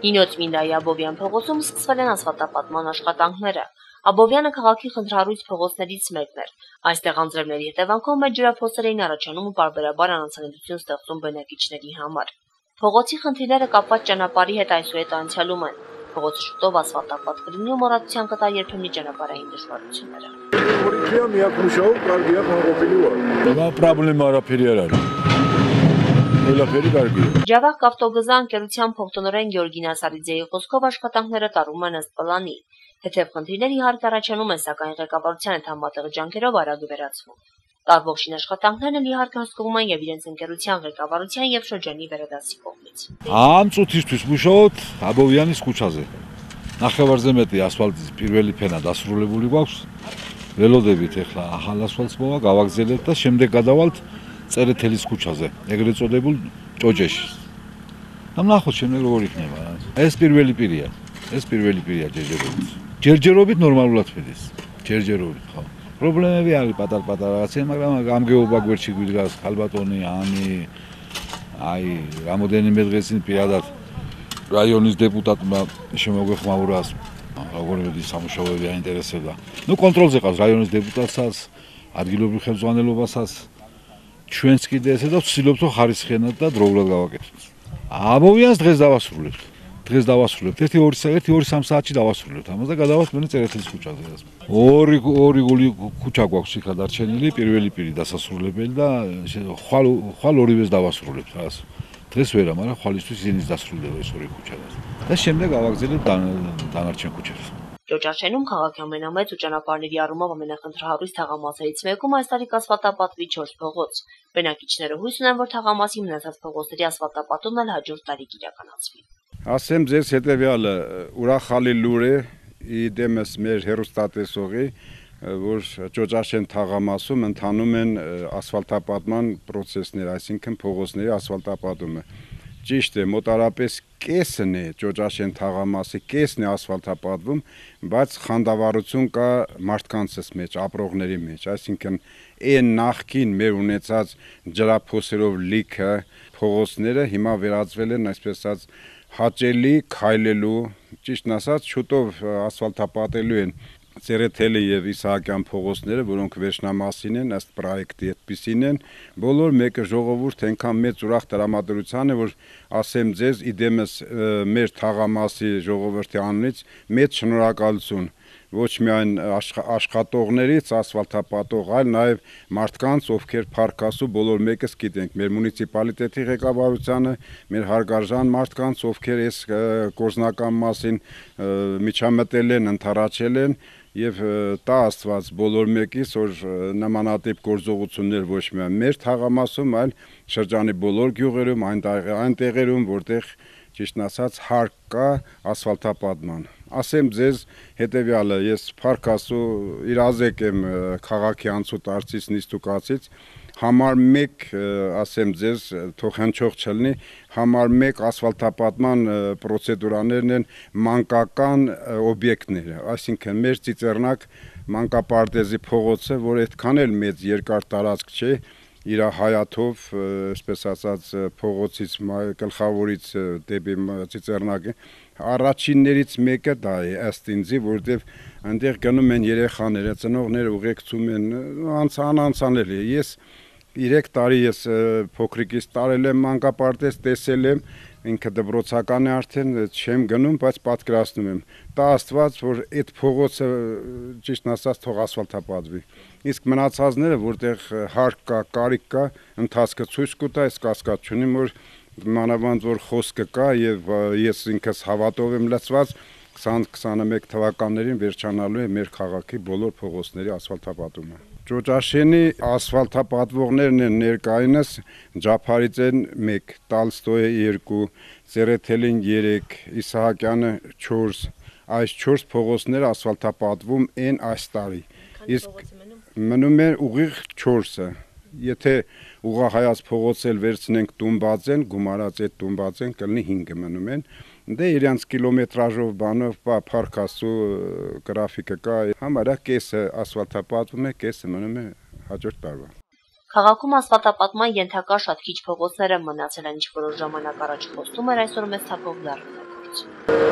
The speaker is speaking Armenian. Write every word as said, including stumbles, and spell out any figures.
Նինոց Մինդայի Աբովյան փողոցում սկսվել են ասֆալտապատման աշխատանքները։ Աբովյանը քաղաքի խնդրահարույց փողոցներից մեկն էր։ Այստեղ անձրևների հետևանքով մեծ ջրափոսեր էին առաջանում ու պարբերաբար անանցանելիություն ստեղծում բնակիչների համար։ Փողոցի խնդիրները կապված ճանապարհի հետ այսուհետ անցյալում են։ Փողոցը շուտով ասֆալտապատ կլինի ու մոռացության կտա երբեմնի ճանապարհային դժվարությունները։ Ջավախ կավտոգզա ընկերության փոխտնօրեն Գեորգի Նասարիձեի խոսքով աշխատանքները տարվում են ըստ պլանի։ Թեթև խնդիրներ իհարկե առաջանում են, սակայն ղեկավարության հետ համատեղ ջանքերով արագ վերացվում։ Տարվող շինաշխատանքներն էլ իհարկե հսկվում են եւ իրենց ընկերության ղեկավարության եւ շրջանի վերադասի կողմից։ Ամծութისთვის մուշոտ Աբովյանის ქუჩაზე. ნახევარზე მეტი ასფალტის პირველი ფენა დასრულებული გვაქვს. ველოდებით ახლა ახალ ასფალტს მოვა, გავაგზავნებთ და შემდეგ გადავალთ წერეთელის ქუჩაზე, ეგრეთ წოდებულ ჭოჭეში. და ნახოთ შემდეგ როგორ იქნება. ეს პირველი პირია. ეს პირველი პირია ჯერჯერობით. ჯერჯერობით ნორმალურად ფედეს. ჯერჯერობით, ხო. პრობლემები არის პატარ-პატარა რაღაცები, მაგრამ გამგეობა გვერდში გვიდგას ხალბატონი, ანი, აი, რამოდენიმე დღეს წინ პირადად რაიონის დეპუტატმა შემოგვეხმაურა, როგორი სამუშაოები აინტერესებდა. ნუ კონტროლზე ყავს რაიონის დეპუტატსაც, ადგილობრივ ხელმძღვანელობასაც, ჩვენც კიდე ესე და ვცდილობთ რომ ხარისხიანად და დროულად გავაკეთოთ. აბოვიანს დღეს დავასრულებთ. დღეს დავასრულებთ. ერთი ორი სამ საათში დავასრულებთ. ამას და გადავალთ მერე წერეთელის ქუჩაზე. ორი ორი გული ქუჩა გვაქვს იქა დარჩენილი, პირველი პირი დასასრულებელი და ხვალ ხვალ ორივეს დავასრულებთ რას. დღეს ვერა, მაგრამ ხვალისთვის ისინიც დასრულდება ეს ორი ქუჩა. და შემდეგ გავაგზავნებთ დანარჩენ ქუჩებს. Ջոջաշենում քաղաքի ամենամեծ ու ճանապարհների առումով ամենախնդրահարույց թաղամասերից մեկում այս տարի կասֆալտապատվի չորս փողոց։ Բնակիչները հույս ունեն, որ թաղամասի մնացած փողոցների ասֆալտապատումն էլ հաջորդ տարի կիրականացվի։ Ասեմ ձեզ հետևյալը, ուրախալի լուր է իդեմս մեր հերոստատեսողի, որ Ջոջաշեն թաղամասում ընթանում են ասֆալտապատման պրոցեսներ, այսինքն փողոցների ասֆալտապատումը։ Ճիշտ է, մոտարապես կեսն է Ջոջաշեն թաղամասի կեսն է ասֆալտապատվում, բայց խանդավառություն կա մարդկանցս մեջ, ապրողների մեջ, այսինքն այն նախքին մեր ունեցած ջրափոսերով լիքը փողոցները հիմա վերածվել են այսպես ասած հաճելի քայլելու, ճիշտն ասած, շուտով ասֆալտապատելու են Ծերեթելի եւ Իսահակյան փողոցները, որոնք վերջնամասին են, ըստ պրոյեկտի այդպիսին են, բոլոր մեկը ժողովուրդ այնքան մեծ ուրախ տրամադրության է, որ ասեմ ձեզ, իդեմս մեր թաղամասի ժողովրդի անունից մեծ շնորհակալություն ոչ միայն աշխատողներից, ասֆալտապատող, այլ նաև մարդկանց, ովքեր փառքասու բոլոր մեկս գիտենք, մեր մունիցիպալիտետի ղեկավարությանը, մեր հարգարժան մարդկանց, ովքեր այս գործնական մասին միջամտել են, ընդառաջել են եւ տա Աստված բոլոր մեկից, որ նմանատիպ գործողություններ ոչ միայն մեր թաղամասում, այլ շրջանի բոլոր գյուղերում, այն տեղերում, որտեղ ճիշտն ասած հարկ կա ասֆալտապատման։ Ասեմ ձեզ հետևյալը, ես փառքասու իրազեկ եմ քաղաքի անցուտ արծից նիստուկացից, համար մեկ, ասեմ ձեզ, թող հնչող չլինի, համար մեկ ասֆալտապատման պրոցեդուրաներն են մանկական օբյեկտները, այսինքն մեր ծիծեռնակ մանկապարտեզի փողոցը, որ այդքան էլ մեծ երկար տարածք չէ, իր հայաթով, այսպես ասած, փողոցից գլխավորից դեպի ծիծեռնակը, առաջիններից մեկը դա է, ըստ ինձի, որտեղ այնտեղ գնում են երեխաները, ծնողները ուղեկցում են, անանցանելի։ Ես երեք տարի ես փոքրիկից տարել եմ մանկապարտեզ, տեսել եմ, ինքը դպրոցական է արդեն, չեմ գնում, բայց պատկերացնում եմ։ Տա Աստված, որ այդ փողոցը ճիշտն ասած թող ասֆալտապատվի։ Իսկ մնացածները, որտեղ հարկ կա, կարիք կա, ընթացքը ցույց կտա, այս կասկած չունեմ, որ մանավանդ որ խոսքը կա եւ ես ինքս հավատով եմ լցված քսան քսանմեկ թվականներին վերջանալու է մեր քաղաքի բոլոր փողոցների ասֆալտապատումը։ Ջոջաշենի ասֆալտապատվողներն են ներկայինս Ջափարիձեն մեկ, Տալստոյը երկու, Ծերեթելին երեք, Իսահակյանը չորս, այս չորս փողոցները ասֆալտապատվում են այս տարի։ Իսկ մնում է ուղիղ չորսը։ Եթե ուղղահայաց փողոց էլ վերցնենք Տումբաձեն, գումարած այդ Տումբաձեն կլինի հինգը մնում են։ Դե իրանց կիլոմետրաժով բանով փառքասու գրաֆիկը կա, համարյա կեսը ասֆալտապատվում է, կեսը մնում է հաջորդ տարվա։ Քաղաքում ասֆալտապատման ենթակա շատ քիչ փողոցներ են մնացել, ինչ որոշ ժամանակ առաջ խոստում էր այսօր մեծ թափով դառնալու։ Շիրակից։